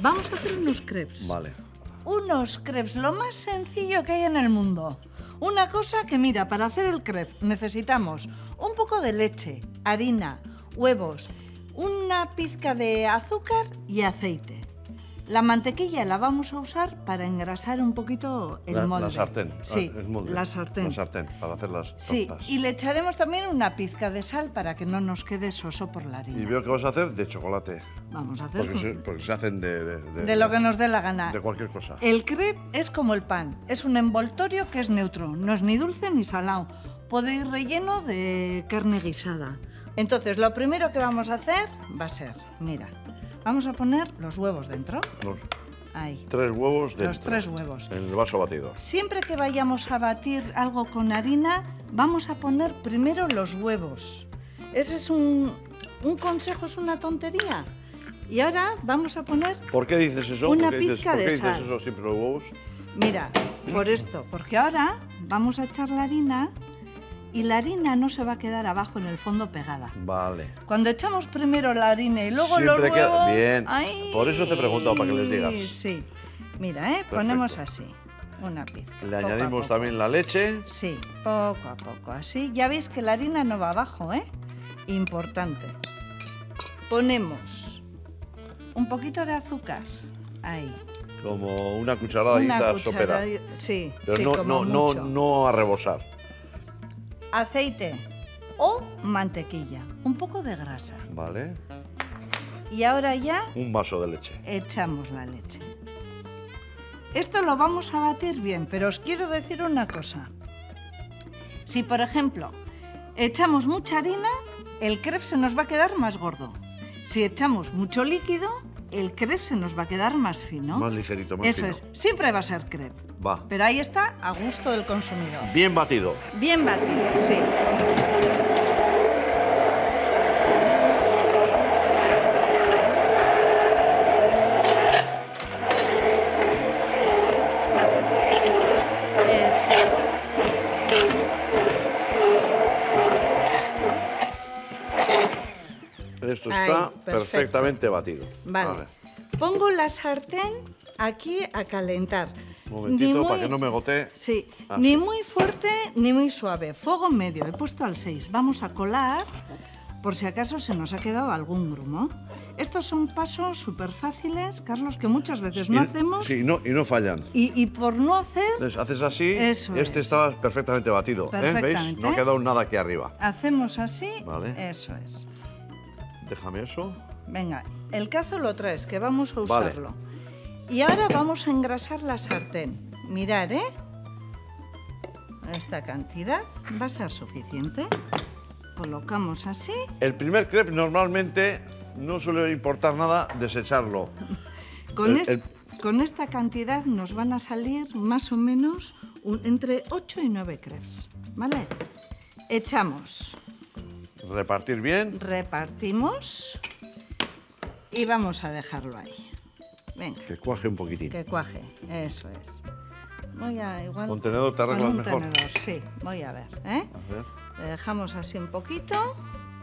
Vamos a hacer unos crepes. Vale. Unos crepes, lo más sencillo que hay en el mundo. Una cosa que, mira, para hacer el crepe necesitamos un poco de leche, harina, huevos, una pizca de azúcar y aceite. La mantequilla la vamos a usar para engrasar un poquito el molde. La sartén. Sí, el molde. la sartén. La sartén, para hacer las tortas. Sí, y le echaremos también una pizca de sal para que no nos quede soso por la harina. Y veo que vas a hacer de chocolate. Vamos a hacer Porque se hacen de lo que nos dé la gana. De cualquier cosa. El crepe es como el pan, es un envoltorio que es neutro, no es ni dulce ni salado. Puede ir relleno de carne guisada. Entonces, lo primero que vamos a hacer va a ser, mira, vamos a poner los huevos dentro. Ahí. 3 huevos dentro. Los 3 huevos. En el vaso batido. Siempre que vayamos a batir algo con harina, vamos a poner primero los huevos. Ese es un consejo, es una tontería. Y ahora vamos a poner... ¿Por qué dices eso? Una ¿Por qué pizca de dices sal. eso siempre los huevos? Mira, por esto, porque ahora vamos a echar la harina y la harina no se va a quedar abajo en el fondo pegada. Vale. Cuando echamos primero la harina y luego los Siempre huevos... queda bien. ¡Ay! Por eso te he preguntado, para que les digas. Sí. Mira, ponemos así, una pizca. Le poco a añadimos poco. también la leche. Sí, poco a poco, así. Ya veis que la harina no va abajo, ¿eh? Importante. Ponemos un poquito de azúcar, ahí. Como una cucharadita sopera. Sí, Pero sí, no, como mucho. no a rebosar. Aceite o mantequilla, un poco de grasa. Vale. Y ahora ya Un vaso de leche. echamos la leche. Esto lo vamos a batir bien, pero os quiero decir una cosa. Si, por ejemplo, echamos mucha harina, el crepe se nos va a quedar más gordo. Si echamos mucho líquido, el crepe se nos va a quedar más fino. Más ligerito, más Eso fino. es, siempre va a ser crepe. Va. Pero ahí está, a gusto del consumidor. Bien batido. Bien batido, sí. Esto está perfectamente batido. Vale. Pongo la sartén aquí a calentar. Un momentito, para que no me gotee. Sí, Así. ni muy fuerte ni muy suave. Fuego medio, he puesto al 6. Vamos a colar, por si acaso se nos ha quedado algún grumo. Estos son pasos súper fáciles, Carlos, que muchas veces no hacemos. Sí, y no fallan. Y por no hacer, Entonces, haces así, Eso este es. está perfectamente batido. Perfectamente. ¿Veis? No ha quedado nada aquí arriba. hacemos así. Vale. Eso es. Déjame eso. Venga, el cazo lo traes, que vamos a Vale. usarlo. Y ahora vamos a engrasar la sartén. Mirad, ¿eh? Esta cantidad va a ser suficiente. Colocamos así. El primer crepe normalmente no suele importar nada desecharlo. Con esta cantidad nos van a salir más o menos entre 8 y 9 crepes, ¿vale? Echamos, Repartir bien. repartimos y vamos a dejarlo ahí. Venga, Que cuaje un poquitín. que cuaje, eso es. Voy a igual... Con tenedor te arreglas con un mejor. tenedor, sí, voy a ver, ¿eh? A ver. Le dejamos así un poquito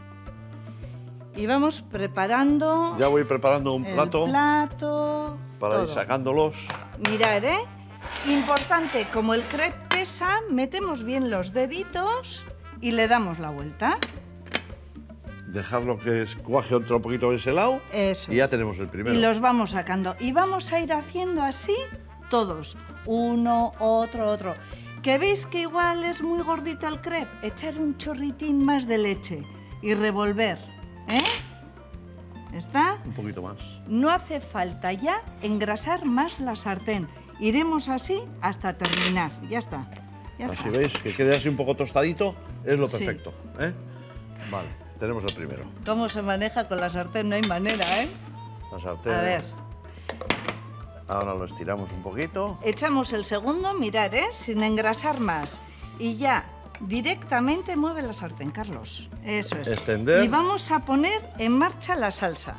y vamos preparando Ya voy preparando un el plato plato, para ir todo. sacándolos. Mirad, ¿eh? Importante, como el crepe pesa, metemos bien los deditos y le damos la vuelta. Dejarlo que cuaje otro poquito de ese lado. Eso Y ya es. tenemos el primero. Y los vamos sacando. Y vamos a ir haciendo así todos. Uno, otro. ¿Que veis que igual es muy gordito el crepe? Echar un chorritín más de leche y revolver, ¿eh? ¿Está? Un poquito más. No hace falta ya engrasar más la sartén. Iremos así hasta terminar. Ya está. Ya Así está. veis, que quede así un poco tostadito, es lo Sí. perfecto. ¿Eh? Vale, tenemos el primero. ¿Cómo se maneja con la sartén? No hay manera, ¿eh? La sartén. A ver. Ahora lo estiramos un poquito. Echamos el segundo, mirad, ¿eh? Sin engrasar más. Y ya, directamente mueve la sartén, Carlos. Eso es. Extender. Y vamos a poner en marcha la salsa.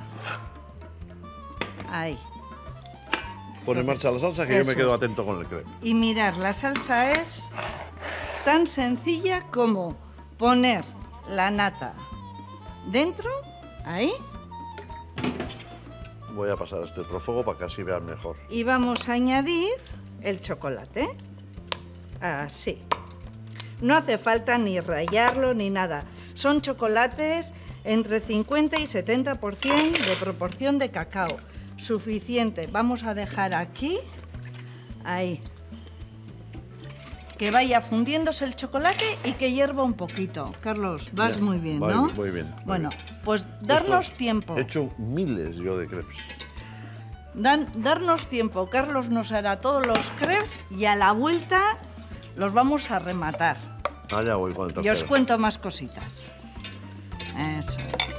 Ahí. Pon en marcha la salsa que yo me Eso quedo es. atento con el crepe. Y mirad, la salsa es tan sencilla como poner la nata dentro, ahí. Voy a pasar este otro fuego para que así vean mejor. Y vamos a añadir el chocolate. Así. No hace falta ni rallarlo ni nada. Son chocolates entre 50 y 70% de proporción de cacao. Suficiente. Vamos a dejar aquí. Ahí. Que vaya fundiéndose el chocolate y que hierva un poquito. Carlos, vas muy bien, ¿no? Muy bien. Bueno, pues darnos Estos tiempo. He hecho miles yo de crepes. Darnos tiempo. Carlos nos hará todos los crepes y a la vuelta los vamos a rematar. Allá voy con el Y tercero. os cuento más cositas. Eso es.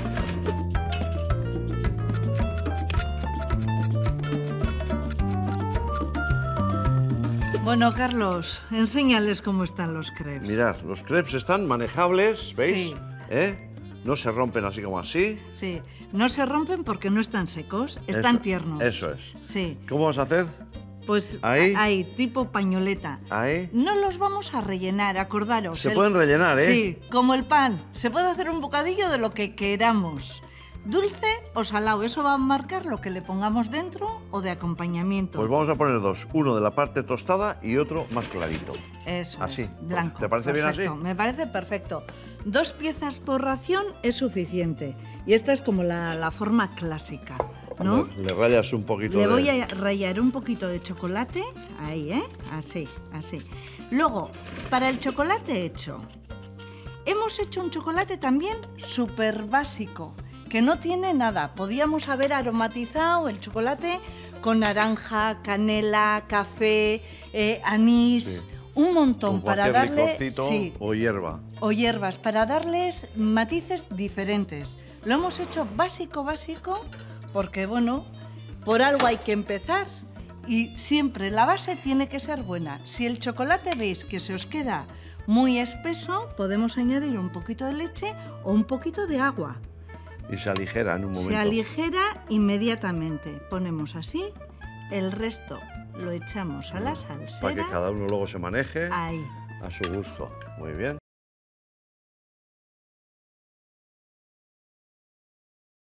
Bueno, Carlos, enséñales cómo están los crepes. Mirad, los crepes están manejables, ¿veis? Sí. No se rompen así como así. Sí, no se rompen porque no están secos, están Eso, tiernos. Eso es. Sí, ¿Cómo vas a hacer? pues Ahí. tipo pañoleta. Ahí. No los vamos a rellenar, acordaros. Se pueden rellenar, ¿eh? Sí, como el pan. Se puede hacer un bocadillo de lo que queramos. Dulce o salado, eso va a marcar lo que le pongamos dentro o de acompañamiento. Pues vamos a poner dos. Uno de la parte tostada y otro más clarito. Eso Así. es, blanco. ¿Te parece bien perfecto. así? Me parece perfecto. 2 piezas por ración es suficiente. Y esta es como la forma clásica, ¿no? Le rayas un poquito Le de... voy a rallar un poquito de chocolate, ahí, ¿eh? Así, así. Luego, para el chocolate hecho, hemos hecho un chocolate también súper básico, que no tiene nada. Podíamos haber aromatizado el chocolate con naranja, canela, café, anís, Sí. un montón Con para cualquier darle... licorcito Sí, o hierba. o hierbas, para darles matices diferentes. Lo hemos hecho básico, porque, bueno, por algo hay que empezar y siempre la base tiene que ser buena. Si el chocolate veis que se os queda muy espeso, podemos añadir un poquito de leche o un poquito de agua. Y se aligera en un momento. Se aligera inmediatamente. Ponemos así, el resto lo echamos a la salsera. Para que cada uno luego se maneje Ahí. a su gusto. Muy bien.